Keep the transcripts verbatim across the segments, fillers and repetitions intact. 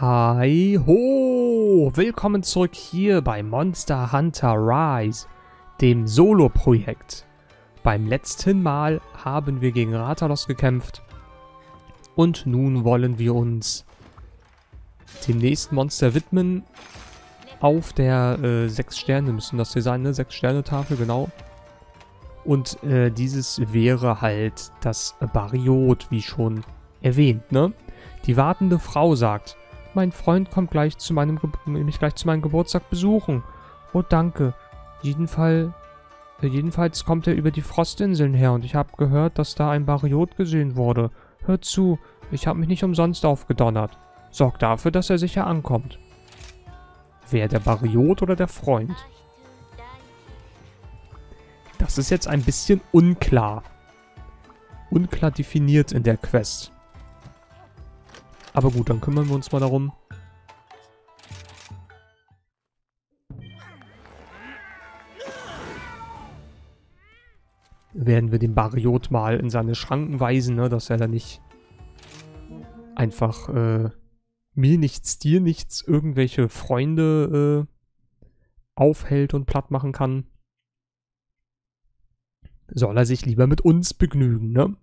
Hi ho! Willkommen zurück hier bei Monster Hunter Rise, dem Solo-Projekt. Beim letzten Mal haben wir gegen Rathalos gekämpft und nun wollen wir uns dem nächsten Monster widmen. Auf der äh, sechs Sterne müssen das hier sein, ne? sechs Sterne Tafel, genau. Und äh, dieses wäre halt das Baryot, wie schon erwähnt, ne? Die wartende Frau sagt: Mein Freund kommt gleich zu meinem Ge mich gleich zu meinem Geburtstag besuchen. Oh, danke. Jedenfalls, äh, jedenfalls kommt er über die Frostinseln her und ich habe gehört, dass da ein Baryot gesehen wurde. Hör zu, ich habe mich nicht umsonst aufgedonnert. Sorg dafür, dass er sicher ankommt. Wer, der Baryot oder der Freund? Das ist jetzt ein bisschen unklar. Unklar definiert in der Quest. Aber gut, dann kümmern wir uns mal darum. Werden wir den Baryot mal in seine Schranken weisen, ne, dass er da nicht einfach äh, mir nichts, dir nichts, irgendwelche Freunde äh, aufhält und platt machen kann. Soll er sich lieber mit uns begnügen, ne?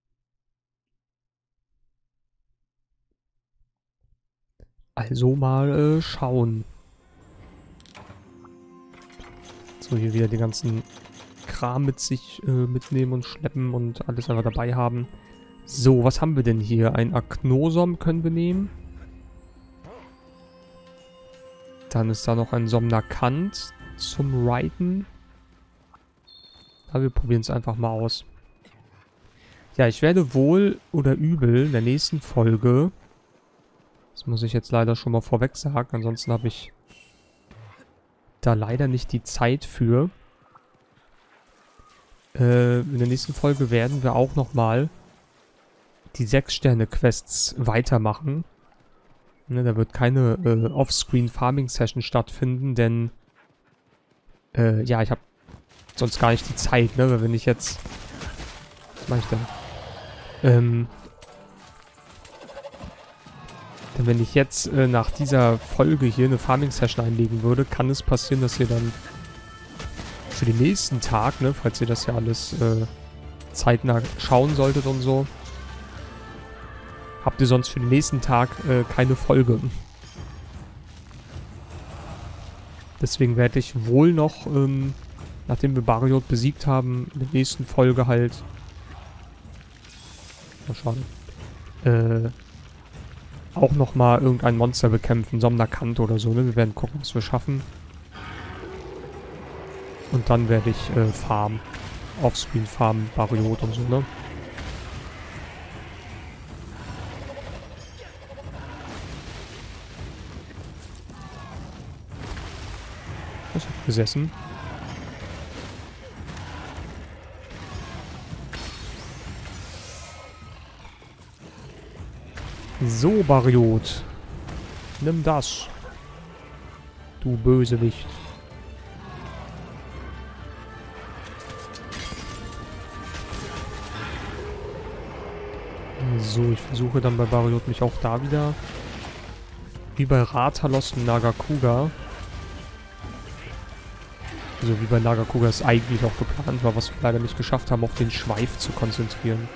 Also mal äh, schauen. So, hier wieder den ganzen Kram mit sich äh, mitnehmen und schleppen und alles einfach dabei haben. So, was haben wir denn hier? Ein Aknosom können wir nehmen. Dann ist da noch ein Somnakant zum Reiten. Aber wir probieren es einfach mal aus. Ja, ich werde wohl oder übel in der nächsten Folge... Das muss ich jetzt leider schon mal vorweg sagen, ansonsten habe ich da leider nicht die Zeit für. Äh, in der nächsten Folge werden wir auch nochmal die sechs Sterne Quests weitermachen. Ne, da wird keine äh, Offscreen-Farming-Session stattfinden, denn äh, ja, ich habe sonst gar nicht die Zeit, ne, weil wenn ich jetzt... Was mache ich denn? Ähm... Denn wenn ich jetzt äh, nach dieser Folge hier eine Farming-Session einlegen würde, kann es passieren, dass ihr dann für den nächsten Tag, ne, falls ihr das ja alles äh, zeitnah schauen solltet und so, habt ihr sonst für den nächsten Tag äh, keine Folge. Deswegen werde ich wohl noch, ähm, nachdem wir Baryot besiegt haben, in der nächsten Folge halt... Mal schauen. Äh... auch nochmal irgendein Monster bekämpfen, Somnakant oder so, ne? Wir werden gucken, was wir schaffen. Und dann werde ich äh, farmen. Offscreen farmen, Baryot und so, ne? Was hat gesessen? So, Baryot. Nimm das. Du Bösewicht. So, ich versuche dann bei Baryot mich auch da wieder, wie bei Rathalos und Nagakuga. Also wie bei Nagakuga es eigentlich auch geplant war, was wir leider nicht geschafft haben, auf den Schweif zu konzentrieren.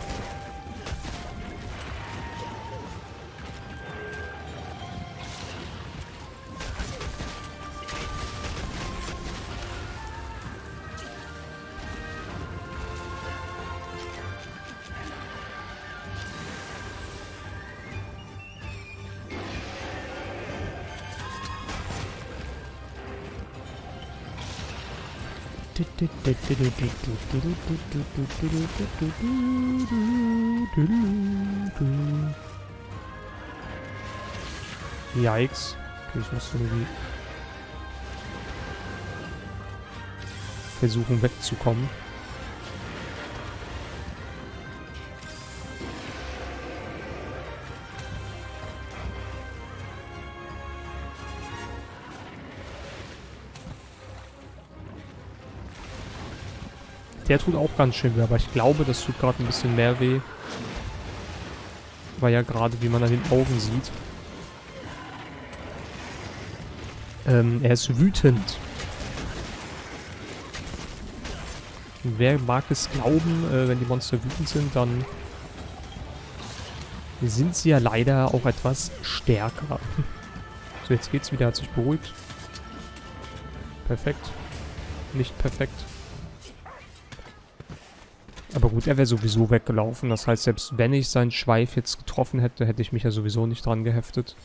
Yikes. Okay, ich muss irgendwie versuchen wegzukommen. Der tut auch ganz schön weh, aber ich glaube, das tut gerade ein bisschen mehr weh. Weil ja gerade, wie man an den Augen sieht, Ähm, er ist wütend. Und wer mag es glauben, äh, wenn die Monster wütend sind, dann sind sie ja leider auch etwas stärker. So, jetzt geht's wieder, hat sich beruhigt. Perfekt. Nicht perfekt. Aber gut, er wäre sowieso weggelaufen. Das heißt, selbst wenn ich seinen Schweif jetzt getroffen hätte, hätte ich mich ja sowieso nicht dran geheftet.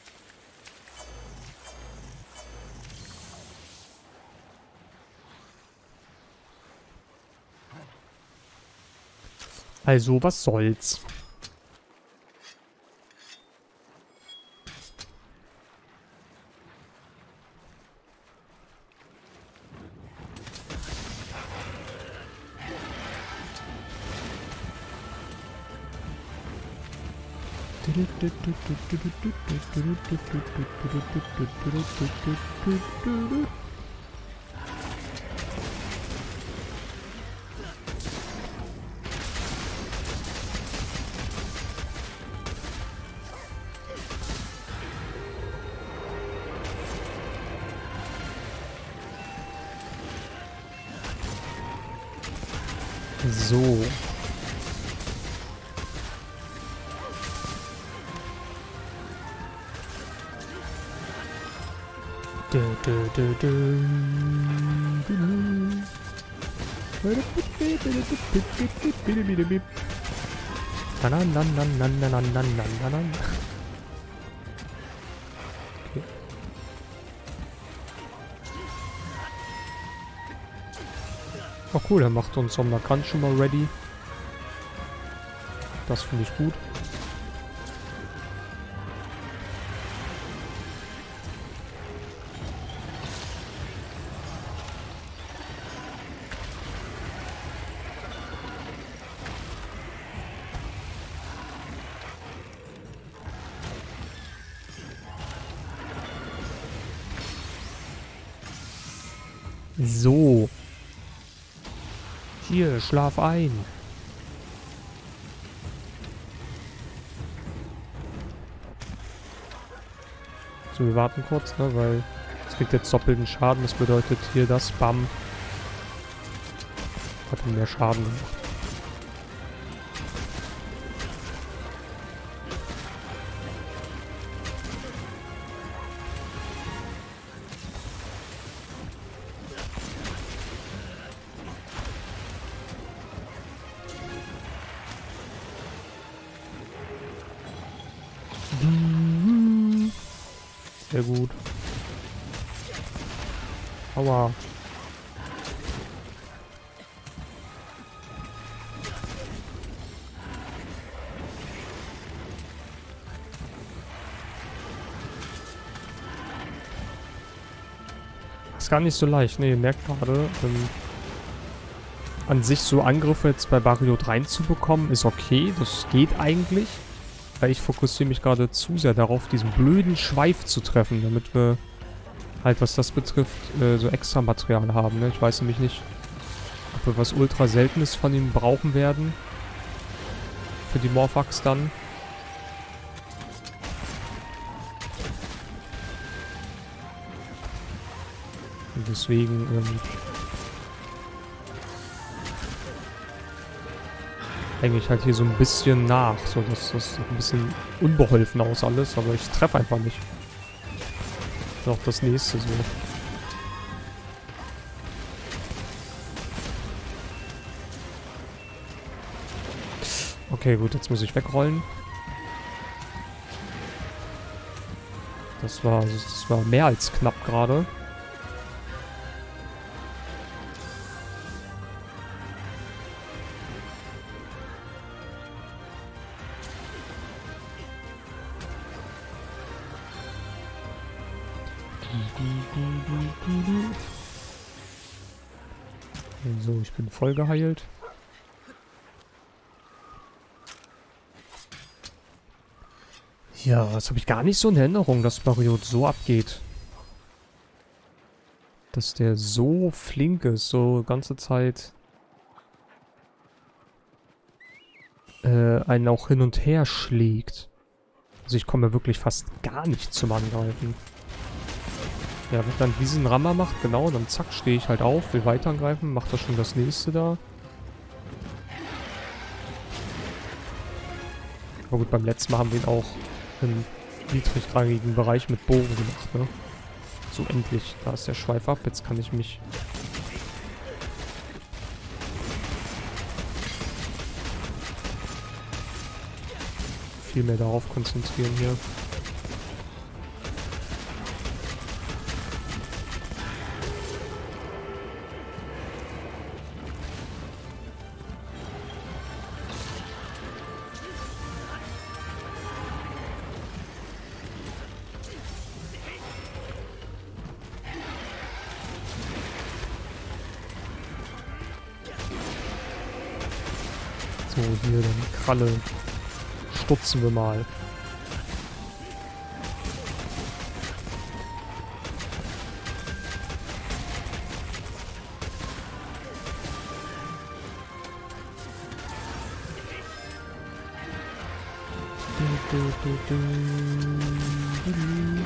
Also, was soll's? So. Dö, dö, dö, dö. Okay. Oh cool, er macht uns Sommerkant schon mal ready. Das finde ich gut. So. Hier, schlaf ein. So, wir warten kurz, ne, weil es kriegt jetzt doppelten Schaden. Das bedeutet hier das Bam hat ihm mehr Schaden gemacht. Sehr gut. Aua. Ist gar nicht so leicht. Ne, ihr merkt gerade, ähm, an sich so Angriffe jetzt bei Bariot reinzubekommen, ist okay. Das geht eigentlich. Weil ich fokussiere mich gerade zu sehr darauf, diesen blöden Schweif zu treffen, damit wir halt, was das betrifft, äh, so extra Material haben. Ne? Ich weiß nämlich nicht, ob wir was ultra Seltenes von ihm brauchen werden. Für die Morphax dann. Und deswegen, ähm, eigentlich halt hier so ein bisschen nach. So, das, das sieht ein bisschen unbeholfen aus alles, aber ich treffe einfach nicht. Noch das nächste so. Okay, gut, jetzt muss ich wegrollen. Das war, das war mehr als knapp gerade. So, ich bin voll geheilt. Ja, das habe ich gar nicht so in Erinnerung, dass Bariot so abgeht. Dass der so flink ist, so ganze Zeit äh, einen auch hin und her schlägt. Also ich komme wirklich fast gar nicht zum Angreifen. Ja, wenn dann diesen Rammer macht, genau, dann zack, stehe ich halt auf, will weiter angreifen, macht das schon das nächste da. Aber gut, beim letzten Mal haben wir ihn auch im niedrigrangigen Bereich mit Bogen gemacht, ne? So, endlich. Da ist der Schweif ab. Jetzt kann ich mich... viel mehr darauf konzentrieren hier. So, hier dann Kralle. Stutzen wir mal. Du, du, du, du, du, du.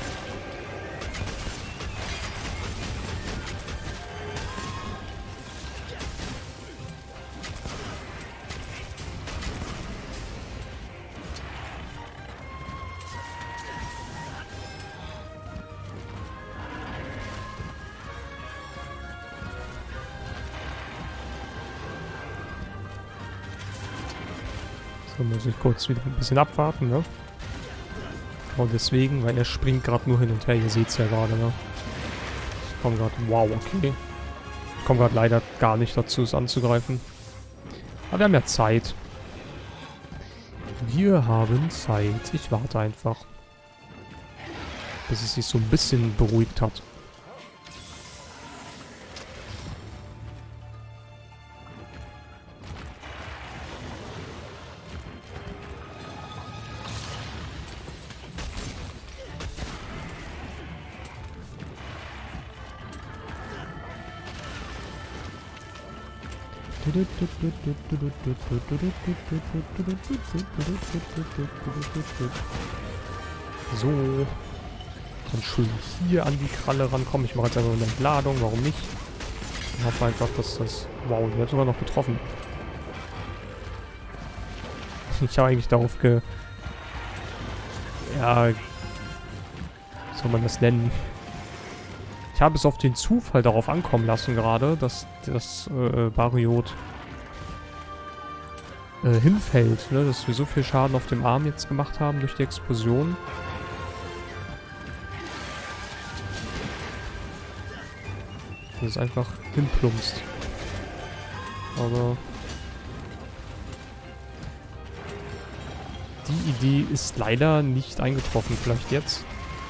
So, muss ich kurz wieder ein bisschen abwarten, ne? Und deswegen, weil er springt gerade nur hin und her, ihr seht es ja gerade, ne? Ich komme gerade, wow, okay. Ich komme gerade leider gar nicht dazu, es anzugreifen. Aber wir haben ja Zeit. Wir haben Zeit. Ich warte einfach. Bis es sich so ein bisschen beruhigt hat. So. Dann schön hier an die Kralle rankommen. Ich mache jetzt einfach eine Entladung, warum nicht? Ich hoffe einfach, dass das... Wow, die hat sogar noch getroffen. Ich habe eigentlich darauf ge... Ja... Wie soll man das nennen? Ich habe es auf den Zufall darauf ankommen lassen gerade, dass das äh, Bariot äh, hinfällt, ne? Dass wir so viel Schaden auf dem Arm jetzt gemacht haben durch die Explosion. Dass es einfach hinplumpst. Aber die Idee ist leider nicht eingetroffen. Vielleicht jetzt.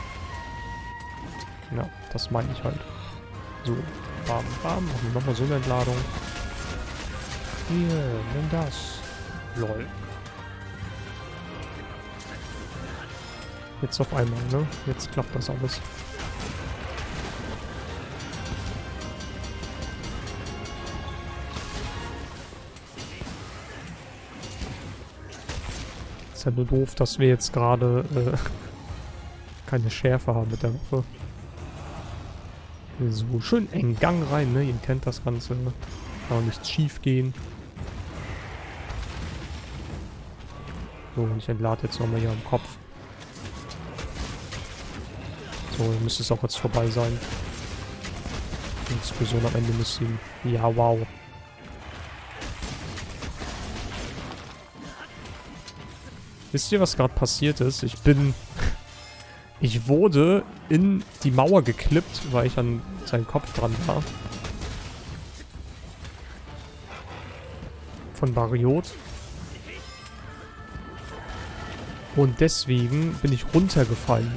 Ja, das meine ich halt. So, bam, bam. Machen wir nochmal so eine Entladung. Hier, nimm das. Lol. Jetzt auf einmal, ne? Jetzt klappt das alles. Ist ja nur doof, dass wir jetzt gerade äh, keine Schärfe haben mit der Waffe. So, schön eng Gang rein, ne? Ihr kennt das Ganze. Kann auch nichts schief gehen. So, und ich entlade jetzt nochmal hier am Kopf. So, dann müsste es auch jetzt vorbei sein. Die Explosion am Ende müsste ihn... Ja, wow. Wisst ihr, was gerade passiert ist? Ich bin... Ich wurde in die Mauer geklippt, weil ich an seinen Kopf dran war. Von Bariot. Und deswegen bin ich runtergefallen.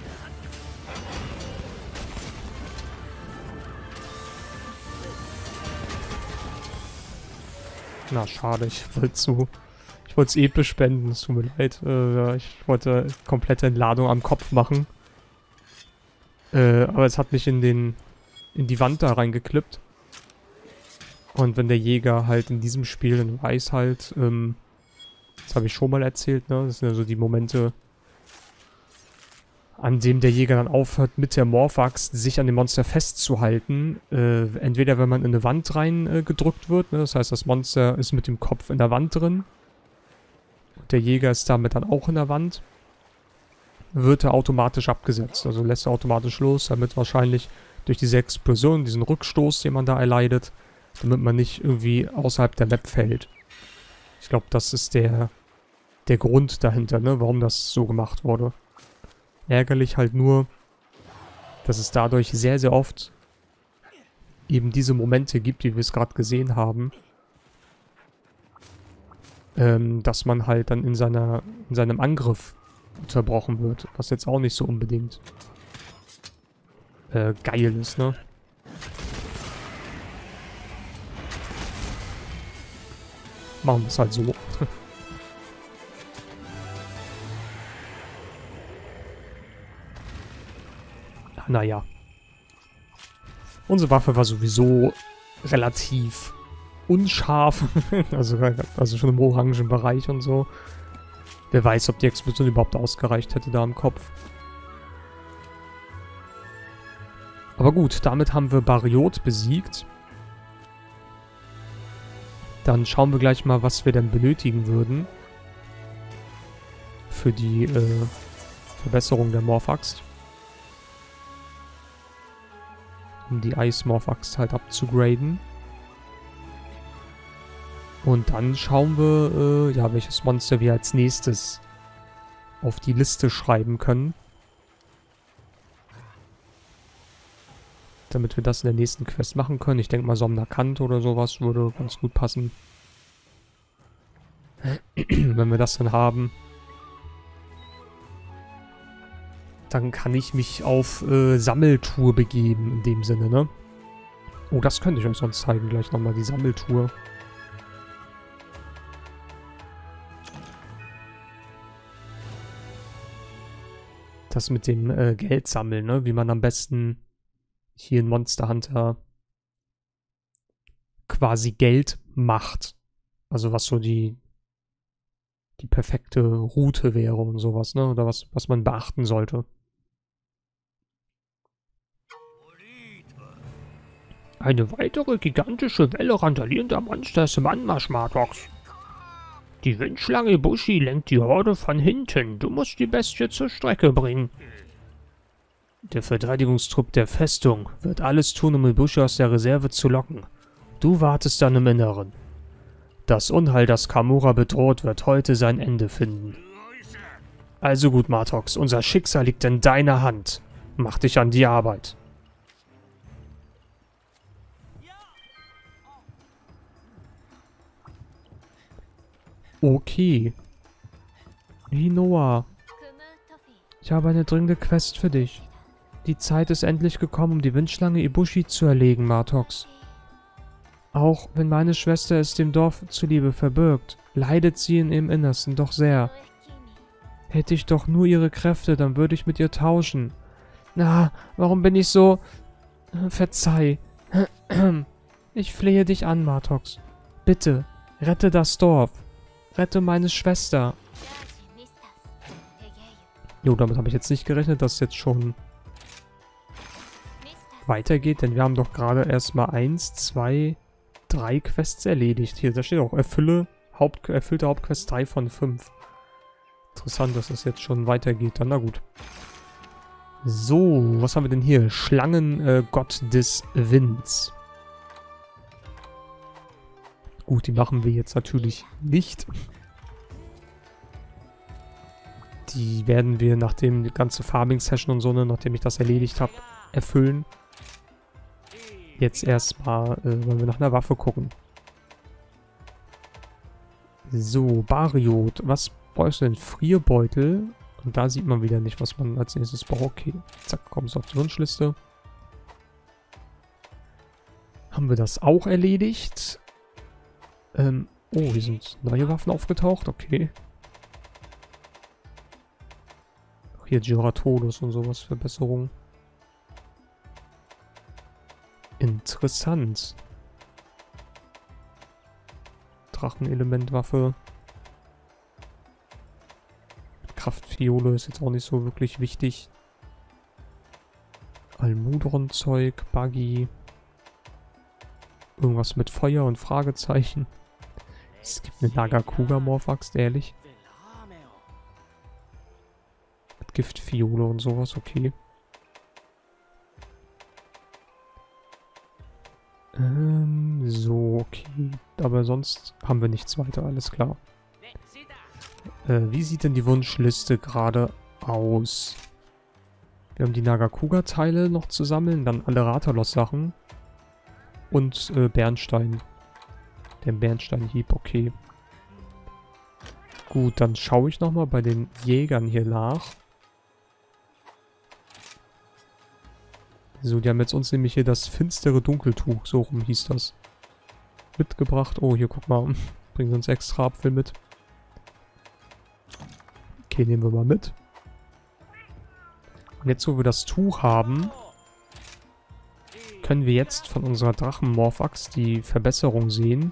Na, schade, ich wollte so... Ich wollte es episch spenden, es tut mir leid. Äh, ich wollte komplette Entladung am Kopf machen. Äh, aber es hat mich in den in die Wand da reingeklippt. Und wenn der Jäger halt in diesem Spiel dann weiß halt, ähm, das habe ich schon mal erzählt, ne? Das sind ja so die Momente, an dem der Jäger dann aufhört, mit der Morphaxt sich an dem Monster festzuhalten. Äh, entweder wenn man in eine Wand rein äh, gedrückt wird, ne? Das heißt, das Monster ist mit dem Kopf in der Wand drin. Und der Jäger ist damit dann auch in der Wand. Wird er automatisch abgesetzt. Also lässt er automatisch los, damit wahrscheinlich durch diese Explosion, diesen Rückstoß, den man da erleidet, damit man nicht irgendwie außerhalb der Map fällt. Ich glaube, das ist der, der Grund dahinter, ne? Warum das so gemacht wurde. Ärgerlich halt nur, dass es dadurch sehr, sehr oft eben diese Momente gibt, wie wir es gerade gesehen haben, ähm, dass man halt dann in, seiner, in seinem Angriff unterbrochen wird, was jetzt auch nicht so unbedingt äh, geil ist, ne? Machen wir es halt so. Naja. Unsere Waffe war sowieso relativ unscharf. also, also schon im orangen Bereich und so. Wer weiß, ob die Explosion überhaupt ausgereicht hätte da im Kopf. Aber gut, damit haben wir Bariot besiegt. Dann schauen wir gleich mal, was wir denn benötigen würden. Für die äh, Verbesserung der Morphaxt. Um die Ice Morphaxt halt abzugraden. Und dann schauen wir, äh, ja, welches Monster wir als nächstes auf die Liste schreiben können. Damit wir das in der nächsten Quest machen können. Ich denke mal, Somnakant oder sowas würde ganz gut passen. Wenn wir das dann haben, dann kann ich mich auf äh, Sammeltour begeben, in dem Sinne, ne? Oh, das könnte ich euch sonst zeigen, gleich nochmal, die Sammeltour. Das mit dem äh, Geld sammeln, ne? Wie man am besten hier in Monster Hunter quasi Geld macht. Also was so die die perfekte Route wäre und sowas, ne? Oder was, was man beachten sollte. Eine weitere gigantische Welle randalierender Monster ist im Anmarsch, Martox. Die Windschlange Ibushi lenkt die Horde von hinten. Du musst die Bestie zur Strecke bringen. Der Verteidigungstrupp der Festung wird alles tun, um Ibushi aus der Reserve zu locken. Du wartest dann im Inneren. Das Unheil, das Kamura bedroht, wird heute sein Ende finden. Also gut, Martox, unser Schicksal liegt in deiner Hand. Mach dich an die Arbeit. Okay. Linoa. Ich habe eine dringende Quest für dich. Die Zeit ist endlich gekommen, um die Windschlange Ibushi zu erlegen, Martox. Auch wenn meine Schwester es dem Dorf zuliebe verbirgt, leidet sie in ihrem Innersten doch sehr. Hätte ich doch nur ihre Kräfte, dann würde ich mit ihr tauschen. Na, warum bin ich so... Verzeih. Ich flehe dich an, Martox. Bitte, rette das Dorf. Rette meine Schwester. Jo, damit habe ich jetzt nicht gerechnet, dass es jetzt schon weitergeht, denn wir haben doch gerade erstmal eins, zwei, drei Quests erledigt. Hier, da steht auch, erfülle Haupt, erfüllte Hauptquest drei von fünf. Interessant, dass das jetzt schon weitergeht. Dann, na gut. So, was haben wir denn hier? Schlangengott äh, des Winds. Gut, die machen wir jetzt natürlich nicht. Die werden wir, nachdem die ganze Farming-Session und so, ne, nachdem ich das erledigt habe, erfüllen. Jetzt erstmal, äh, wollen wir nach einer Waffe gucken. So, Bariot. Was brauchst du denn? Frierbeutel. Und da sieht man wieder nicht, was man als nächstes braucht. Okay, zack, kommst du auf die Wunschliste. Haben wir das auch erledigt? Ähm, oh, hier sind neue Waffen aufgetaucht. Okay. Auch hier Giratodus und sowas, Verbesserung. Interessant. Drachenelementwaffe. Kraftfiole ist jetzt auch nicht so wirklich wichtig. Almudron-Zeug, Buggy. Irgendwas mit Feuer und Fragezeichen. Es gibt eine Nagakuga-Morphax, ehrlich. Mit Giftfiole und sowas, okay. Ähm, so, okay. Aber sonst haben wir nichts weiter, alles klar. Äh, wie sieht denn die Wunschliste gerade aus? Wir haben die Nagakuga-Teile noch zu sammeln, dann alle Rathalos-Sachen. Und äh, Bernstein. Der Bernsteinhieb, okay. Gut, dann schaue ich nochmal bei den Jägern hier nach. So, die haben jetzt uns nämlich hier das finstere Dunkeltuch, so rum hieß das, mitgebracht. Oh, hier, guck mal, bringen sie uns extra Apfel mit. Okay, nehmen wir mal mit. Und jetzt, wo wir das Tuch haben, können wir jetzt von unserer Drachenmorphax die Verbesserung sehen.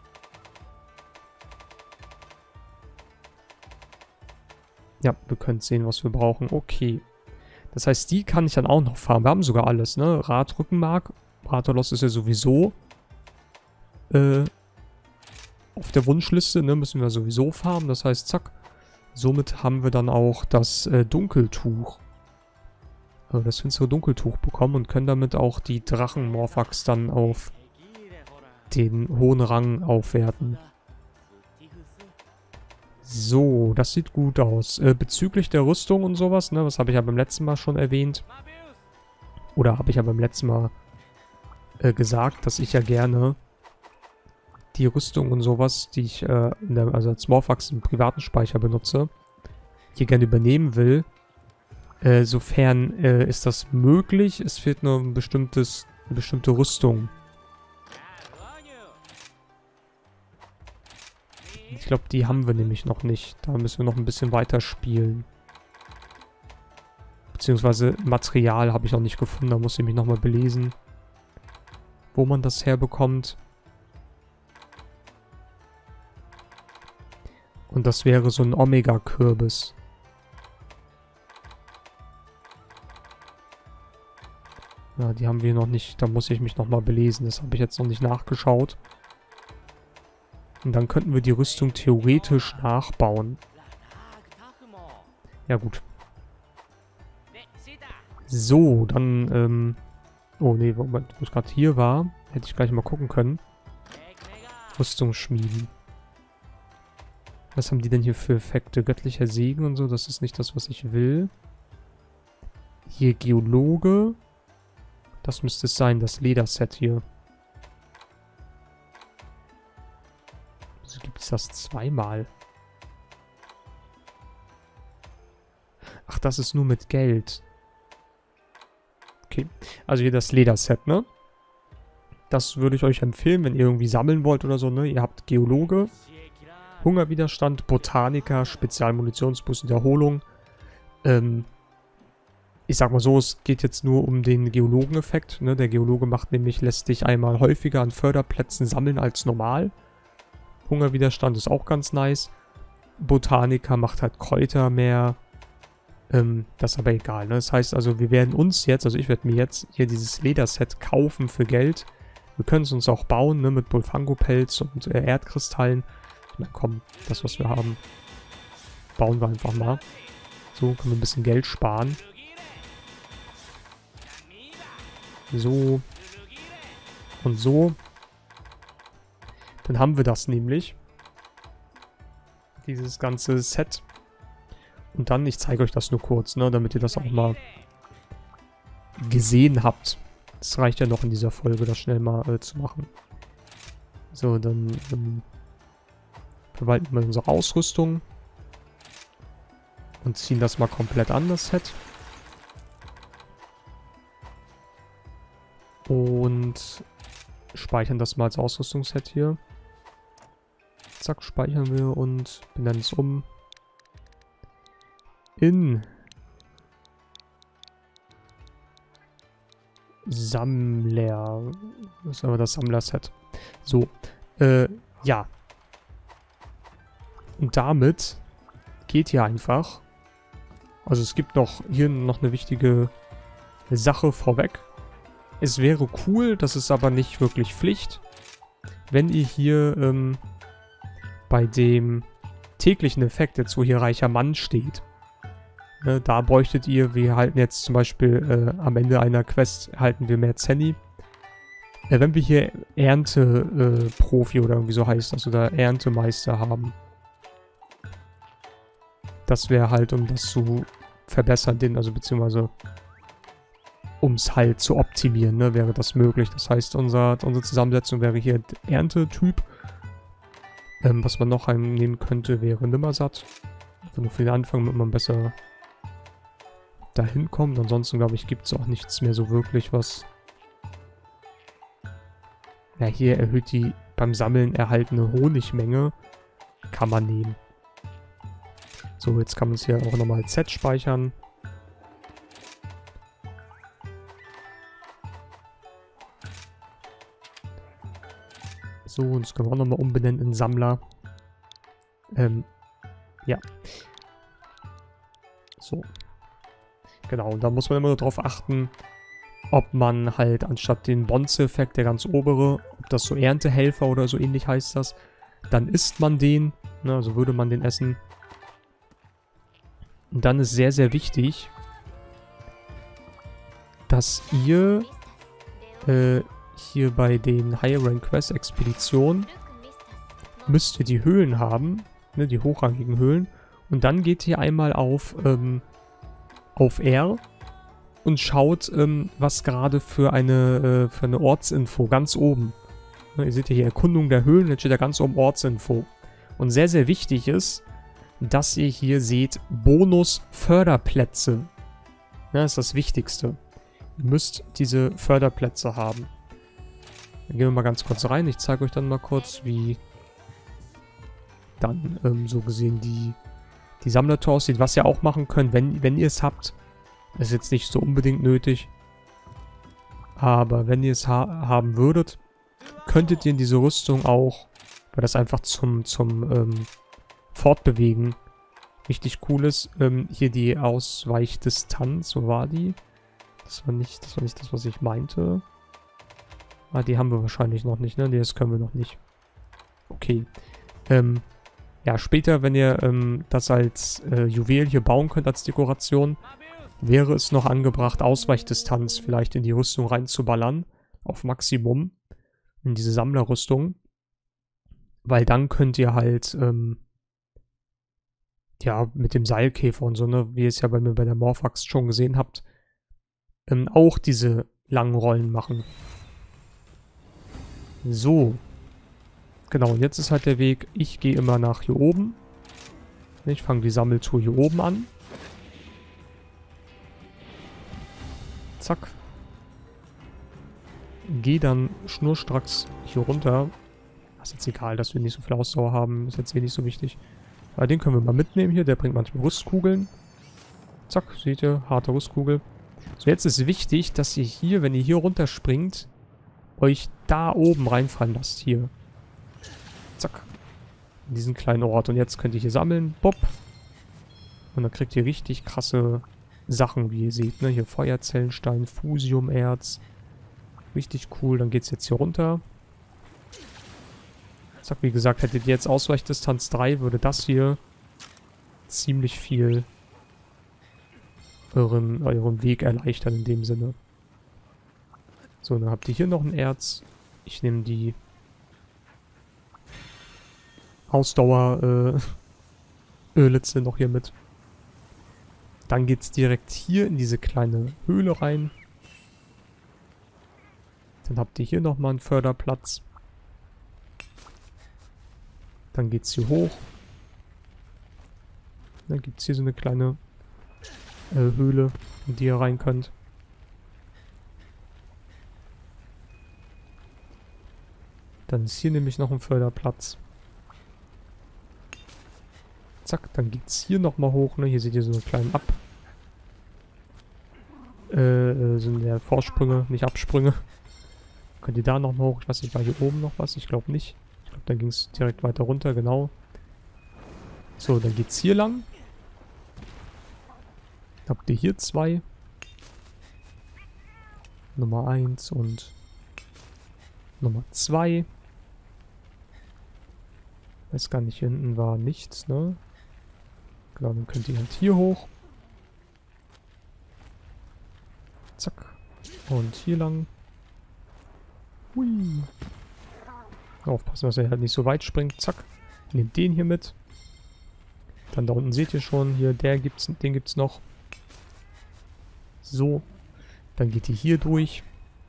Ja, wir können sehen, was wir brauchen. Okay. Das heißt, die kann ich dann auch noch farmen. Wir haben sogar alles, ne? Radrückenmark. Rathalos ist ja sowieso äh, auf der Wunschliste, ne? Müssen wir sowieso farmen. Das heißt, zack. Somit haben wir dann auch das äh, Dunkeltuch. Also das finstere Dunkeltuch bekommen und können damit auch die Drachenmorphax dann auf den hohen Rang aufwerten. So, das sieht gut aus. Äh, bezüglich der Rüstung und sowas, ne, das habe ich ja beim letzten Mal schon erwähnt. Oder habe ich ja beim letzten Mal äh, gesagt, dass ich ja gerne die Rüstung und sowas, die ich äh, in der, also als Morphax im privaten Speicher benutze, hier gerne übernehmen will. Äh, sofern äh, ist das möglich. Es fehlt nur ein bestimmtes, eine bestimmte Rüstung. Ich glaube, die haben wir nämlich noch nicht. Da müssen wir noch ein bisschen weiter spielen. Beziehungsweise Material habe ich noch nicht gefunden. Da muss ich mich nochmal belesen, wo man das herbekommt. Und das wäre so ein Omega-Kürbis. Ja, die haben wir noch nicht. Da muss ich mich nochmal belesen. Das habe ich jetzt noch nicht nachgeschaut. Und dann könnten wir die Rüstung theoretisch nachbauen. Ja, gut. So, dann, ähm... oh, nee, wo ich gerade hier war, hätte ich gleich mal gucken können. Rüstung schmieden. Was haben die denn hier für Effekte? Göttlicher Segen und so, das ist nicht das, was ich will. Hier Geologe. Das müsste es sein, das Lederset hier. Wieso gibt es das zweimal? Ach, das ist nur mit Geld. Okay, also hier das Lederset, ne? Das würde ich euch empfehlen, wenn ihr irgendwie sammeln wollt oder so, ne? Ihr habt Geologe, Hungerwiderstand, Botaniker, Spezialmunitionsbus, Wiederholung. Ähm, ich sag mal so, es geht jetzt nur um den Geologeneffekt, ne? Der Geologe macht nämlich, lässt dich einmal häufiger an Förderplätzen sammeln als normal. Hungerwiderstand ist auch ganz nice. Botaniker macht halt Kräuter mehr. Ähm, das ist aber egal, ne? Das heißt also, wir werden uns jetzt, also ich werde mir jetzt hier dieses Lederset kaufen für Geld. Wir können es uns auch bauen, ne? Mit Bulfango-Pelz und äh, Erdkristallen. Ich meine, komm, das, was wir haben, bauen wir einfach mal. So, können wir ein bisschen Geld sparen. So. Und so. Dann haben wir das nämlich. Dieses ganze Set. Und dann, ich zeige euch das nur kurz, ne, damit ihr das auch mal gesehen habt. Das reicht ja noch in dieser Folge, das schnell mal äh, zu machen. So, dann ähm, verwalten wir unsere Ausrüstung. Und ziehen das mal komplett an, das Set. Und speichern das mal als Ausrüstungsset hier. Zack, speichern wir und benennen es um in Sammler. Das ist aber das Sammler-Set. So, äh, ja. Und damit geht hier einfach. Also es gibt noch hier noch eine wichtige Sache vorweg. Es wäre cool, das ist aber nicht wirklich Pflicht, wenn ihr hier ähm, bei dem täglichen Effekt, jetzt wo hier reicher Mann steht, ne, da bräuchtet ihr, wir halten jetzt zum Beispiel äh, am Ende einer Quest, halten wir mehr Zenny. Äh, wenn wir hier Ernte-Profi äh, oder irgendwie so heißt, also da Erntemeister haben, das wäre halt, um das zu verbessern, den, also beziehungsweise um es halt zu optimieren, ne, wäre das möglich. Das heißt, unser, unsere Zusammensetzung wäre hier Erntetyp. Ähm, was man noch einnehmen könnte, wäre Nimmersatt. Also nur für den Anfang, damit man besser dahin kommt. Ansonsten, glaube ich, gibt es auch nichts mehr so wirklich, was... Ja, hier erhöht die beim Sammeln erhaltene Honigmenge. Kann man nehmen. So, jetzt kann man es hier auch nochmal Z speichern. So, und das können wir auch nochmal umbenennen in Sammler. Ähm, ja. So. Genau, und da muss man immer nur darauf achten, ob man halt anstatt den Bonze-Effekt, der ganz obere, ob das so Erntehelfer oder so ähnlich heißt das, dann isst man den, ne, also würde man den essen. Und dann ist sehr, sehr wichtig, dass ihr äh, hier bei den High Rank Quest Expeditionen müsst ihr die Höhlen haben, ne, die hochrangigen Höhlen. Und dann geht ihr einmal auf, ähm, auf R und schaut, ähm, was gerade für eine, äh, für eine Ortsinfo ganz oben. Ne, ihr seht ja hier Erkundung der Höhlen, jetzt steht da ganz oben Ortsinfo. Und sehr, sehr wichtig ist, dass ihr hier seht Bonus-Förderplätze. Ja, das ist das Wichtigste. Ihr müsst diese Förderplätze haben. Dann gehen wir mal ganz kurz rein. Ich zeige euch dann mal kurz, wie dann ähm, so gesehen die, die Sammlertour aussieht. Was ihr auch machen könnt, wenn, wenn ihr es habt. Ist jetzt nicht so unbedingt nötig. Aber wenn ihr es ha haben würdet, könntet ihr in diese Rüstung auch, weil das einfach zum, zum ähm, Fortbewegen richtig cool ist, ähm, hier die Ausweichdistanz, so war die. Das war nicht, das war nicht das, was ich meinte. Ah, die haben wir wahrscheinlich noch nicht, ne? Nee, das können wir noch nicht. Okay. Ähm, ja, später, wenn ihr ähm, das als äh, Juwel hier bauen könnt, als Dekoration, wäre es noch angebracht, Ausweichdistanz vielleicht in die Rüstung reinzuballern. Auf Maximum. In diese Sammlerrüstung. Weil dann könnt ihr halt, ähm, ja, mit dem Seilkäfer und so, ne, wie ihr es ja bei mir bei der Morphax schon gesehen habt, ähm, auch diese langen Rollen machen. So. Genau, und jetzt ist halt der Weg, ich gehe immer nach hier oben. Ich fange die Sammeltour hier oben an. Zack. Gehe dann schnurstracks hier runter. Ist jetzt egal, dass wir nicht so viel Ausdauer haben. Ist jetzt eh nicht so wichtig. Aber den können wir mal mitnehmen hier. Der bringt manchmal Rüstkugeln. Zack, seht ihr? Harte Rüstkugel. So, jetzt ist wichtig, dass ihr hier, wenn ihr hier runterspringt, euch da oben reinfallen lasst. Hier. Zack. In diesen kleinen Ort. Und jetzt könnt ihr hier sammeln. Bob. Und dann kriegt ihr richtig krasse Sachen, wie ihr seht. Ne? Hier Feuerzellenstein, Fusiumerz. Richtig cool. Dann geht es jetzt hier runter. Zack, wie gesagt, hättet ihr jetzt Ausweichdistanz drei, würde das hier ziemlich viel euren, euren Weg erleichtern in dem Sinne. So, dann habt ihr hier noch ein Erz. Ich nehme die Ausdauer äh, Ölitze noch hier mit. Dann geht es direkt hier in diese kleine Höhle rein. Dann habt ihr hier nochmal einen Förderplatz. Dann geht es hier hoch. Dann gibt es hier so eine kleine äh, Höhle, in die ihr rein könnt. Dann ist hier nämlich noch ein Förderplatz. Zack, dann geht es hier nochmal hoch. Ne? Hier seht ihr so einen kleinen Ab. Äh, so eine Vorsprünge, nicht Absprünge. Könnt ihr da nochmal hoch? Ich weiß nicht, war hier oben noch was? Ich glaube nicht. Ich glaube, dann ging es direkt weiter runter, genau. So, dann geht es hier lang. Habt ihr hier zwei. Nummer eins und Nummer zwei. Weiß gar nicht, hier hinten war nichts, ne? Genau, dann könnt ihr halt hier hoch. Zack. Und hier lang. Hui. Aufpassen, dass er halt nicht so weit springt. Zack. Nehmt den hier mit. Dann da unten seht ihr schon, hier, der gibt's, den gibt's noch. So. Dann geht ihr hier durch.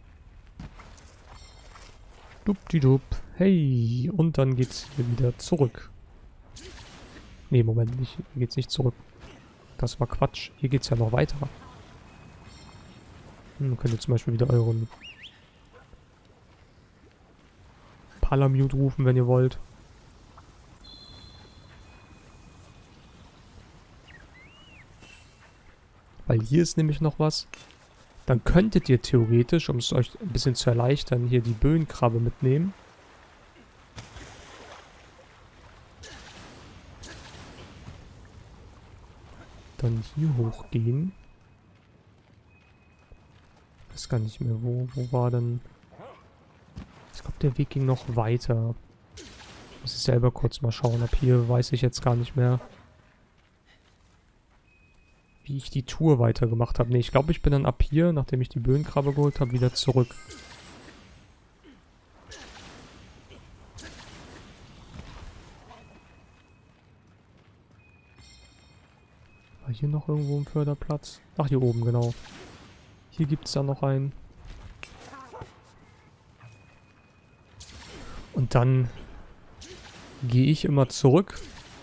Dupdidup. Hey. Und dann geht's hier wieder zurück. Nee, Moment, nicht. Hier geht's nicht zurück. Das war Quatsch. Hier geht's ja noch weiter. Hm, könnt ihr zum Beispiel wieder euren Palamute rufen, wenn ihr wollt. Weil hier ist nämlich noch was. Dann könntet ihr theoretisch, um es euch ein bisschen zu erleichtern, hier die Böenkrabbe mitnehmen. Dann hier hochgehen. Ich weiß gar nicht mehr, wo, wo war denn... Ich glaube, der Weg ging noch weiter. Muss ich selber kurz mal schauen. Ab hier weiß ich jetzt gar nicht mehr, wie ich die Tour weitergemacht habe. Ne, ich glaube, ich bin dann ab hier, nachdem ich die Böenkrabbe geholt habe, wieder zurück. War hier noch irgendwo ein Förderplatz? Ach, hier oben, genau. Hier gibt es dann noch einen. Und dann gehe ich immer zurück.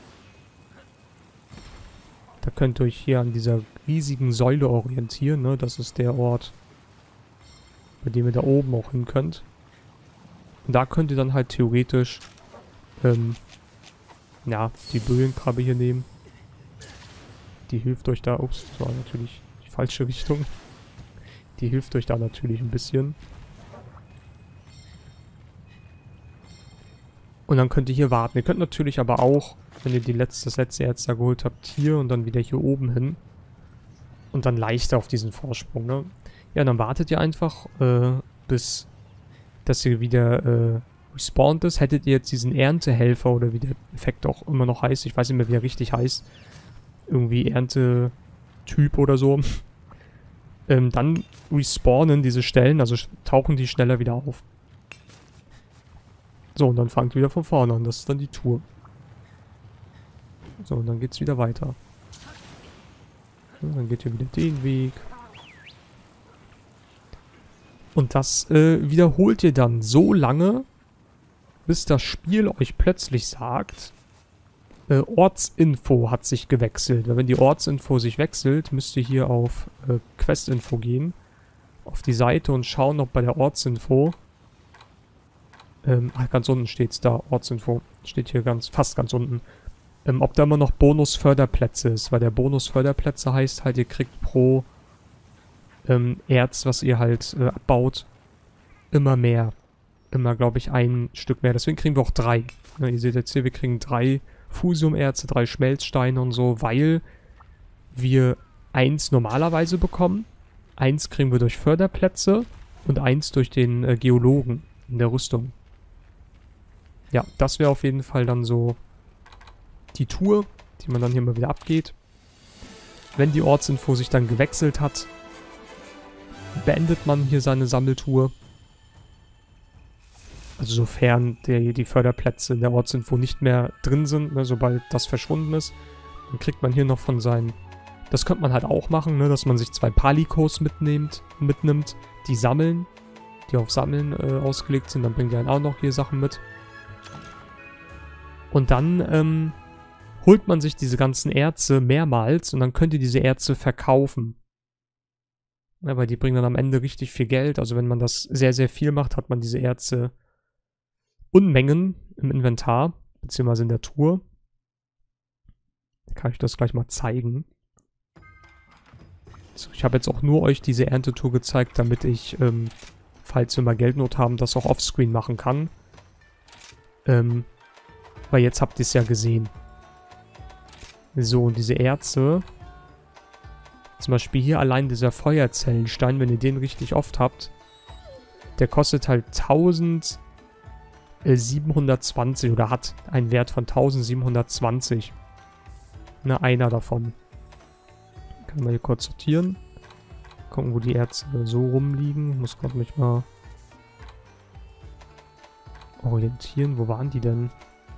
Da könnt ihr euch hier an dieser riesigen Säule orientieren, ne? Das ist der Ort, bei dem ihr da oben auch hin könnt. Und da könnt ihr dann halt theoretisch ähm, ja, die Böenkrabbe hier nehmen. Die hilft euch da, ups, das war natürlich die falsche Richtung. Die hilft euch da natürlich ein bisschen. Und dann könnt ihr hier warten. Ihr könnt natürlich aber auch, wenn ihr die letzte, das letzte Erz da geholt habt, hier und dann wieder hier oben hin. Und dann leichter auf diesen Vorsprung, ne? Ja, dann wartet ihr einfach, äh, bis, dass ihr wieder, äh, respawnt ist. Hättet ihr jetzt diesen Erntehelfer oder wie der Effekt auch immer noch heißt, ich weiß nicht mehr, wie er richtig heißt, irgendwie Erntetyp oder so, ähm, dann respawnen diese Stellen, also tauchen die schneller wieder auf. So, und dann fangt wieder von vorne an. Das ist dann die Tour. So, und dann geht's wieder weiter. Und dann geht ihr wieder den Weg. Und das äh, wiederholt ihr dann so lange, bis das Spiel euch plötzlich sagt, äh, Ortsinfo hat sich gewechselt. Weil wenn die Ortsinfo sich wechselt, müsst ihr hier auf äh, Questinfo gehen. Auf die Seite und schauen, ob bei der Ortsinfo... Ähm, ach, ganz unten steht's da, Ortsinfo. Steht hier ganz, fast ganz unten. Ähm, ob da immer noch Bonus-Förderplätze ist, weil der Bonus-Förderplätze heißt halt, ihr kriegt pro ähm, Erz, was ihr halt äh, abbaut, immer mehr. Immer, glaube ich, ein Stück mehr. Deswegen kriegen wir auch drei. Ja, ihr seht jetzt hier, wir kriegen drei Fusium-Erze, drei Schmelzsteine und so, weil wir eins normalerweise bekommen. Eins kriegen wir durch Förderplätze und eins durch den äh, Geologen in der Rüstung. Ja, das wäre auf jeden Fall dann so die Tour, die man dann hier mal wieder abgeht. Wenn die Ortsinfo sich dann gewechselt hat, beendet man hier seine Sammeltour. Also sofern der, die Förderplätze in der Ortsinfo nicht mehr drin sind, ne, sobald das verschwunden ist, dann kriegt man hier noch von seinen... Das könnte man halt auch machen, ne, dass man sich zwei Palikos mitnimmt, mitnimmt, die sammeln, die auf Sammeln äh, ausgelegt sind, dann bringt ihr dann auch noch hier Sachen mit. Und dann ähm, holt man sich diese ganzen Erze mehrmals und dann könnt ihr diese Erze verkaufen. Ja, weil die bringen dann am Ende richtig viel Geld. Also wenn man das sehr, sehr viel macht, hat man diese Erze Unmengen im Inventar, beziehungsweise in der Tour. Da kann ich das gleich mal zeigen. So, ich habe jetzt auch nur euch diese Erntetour gezeigt, damit ich, ähm, falls wir mal Geldnot haben, das auch offscreen machen kann. Ähm, weil jetzt habt ihr es ja gesehen. So, und diese Erze, zum Beispiel hier allein dieser Feuerzellenstein, wenn ihr den richtig oft habt, Der kostet halt tausendsiebenhundertzwanzig oder hat einen Wert von tausendsiebenhundertzwanzig. Ne, einer davon. Kann man hier kurz sortieren. Gucken, wo die Erze so rumliegen. Muss gerade mich mal orientieren. Wo waren die denn?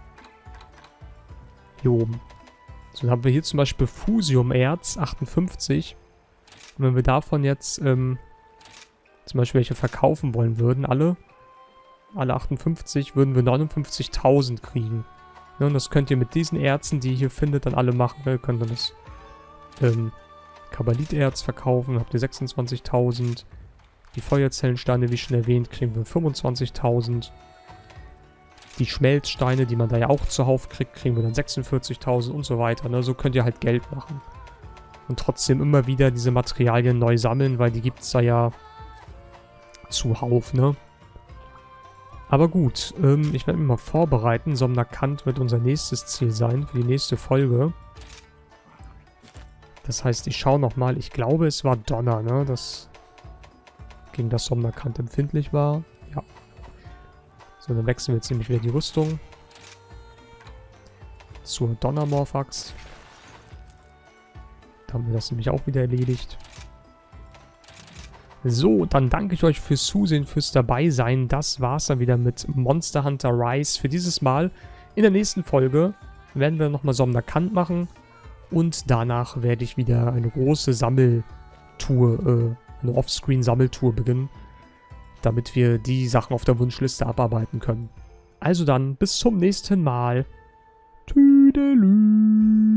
Hier oben. So, dann haben wir hier zum Beispiel Fusiumerz achtundfünfzig. Und wenn wir davon jetzt ähm, zum Beispiel welche verkaufen wollen würden, alle, alle achtundfünfzig, würden wir neunundfünfzigtausend kriegen. Ja, und das könnt ihr mit diesen Erzen, die ihr hier findet, dann alle machen. Ihr könnt dann das ähm, Kabaliterz verkaufen, habt ihr sechsundzwanzigtausend. Die Feuerzellensteine, wie schon erwähnt, kriegen wir fünfundzwanzigtausend. Die Schmelzsteine, die man da ja auch zuhauf kriegt, kriegen wir dann sechsundvierzigtausend und so weiter. Ne? So könnt ihr halt Geld machen. Und trotzdem immer wieder diese Materialien neu sammeln, weil die gibt es da ja zuhauf, ne? Aber gut, ähm, ich werde mich mal vorbereiten. Somnakant wird unser nächstes Ziel sein für die nächste Folge. Das heißt, ich schaue nochmal. Ich glaube, es war Donner, ne? Das gegen das Somnakant empfindlich war. Ja. So, dann wechseln wir jetzt nämlich wieder die Rüstung zur Donnermorphax. Da haben wir das nämlich auch wieder erledigt. So, dann danke ich euch fürs Zusehen, fürs Dabeisein. Das war's dann wieder mit Monster Hunter Rise für dieses Mal. In der nächsten Folge werden wir nochmal Somnakant machen. Und danach werde ich wieder eine große Sammeltour, äh, eine Offscreen-Sammeltour beginnen. Damit wir die Sachen auf der Wunschliste abarbeiten können. Also dann, bis zum nächsten Mal. Tüdelü.